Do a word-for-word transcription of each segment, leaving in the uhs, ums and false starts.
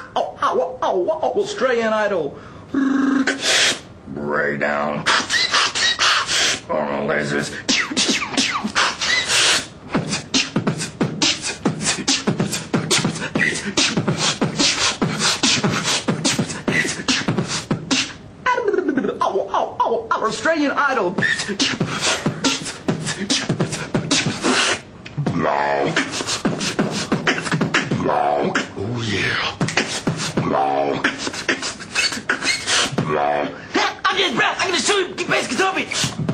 ow, ow, ow, ow, Australian Idol. Right down on the lasers. Ow, ow, ow, ow, Australian Idol. Long. Long. Oh yeah. Long. Long. I'm getting breath. I'm gonna show you the bass guitar beat.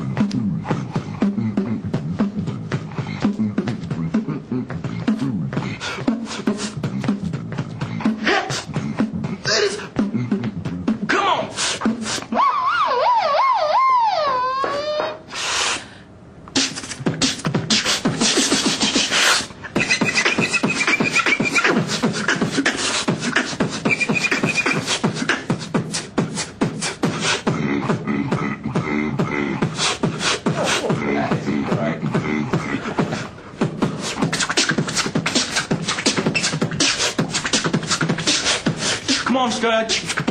Ladies, come on. Come on, Scratch.